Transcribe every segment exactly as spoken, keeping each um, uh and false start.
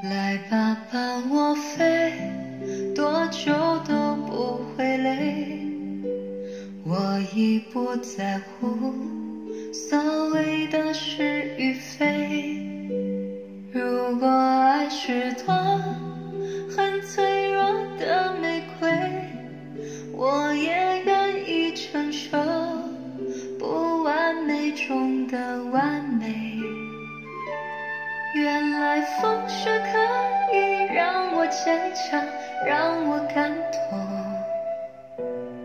来吧，伴我飞，多久都不会累。我已不在乎所谓的是与非。如果爱是朵很脆弱的玫瑰，我也愿意承受不完美中的完美。原来风雪可以让我坚强，让我感动，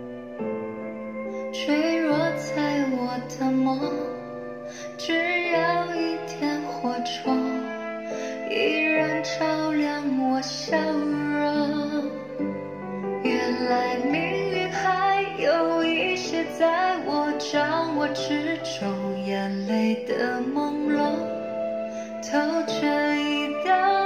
坠落在我的梦，只要一点火种，依然照亮我笑容。原来命运还有一些在我掌握之中，眼泪的朦胧透着一道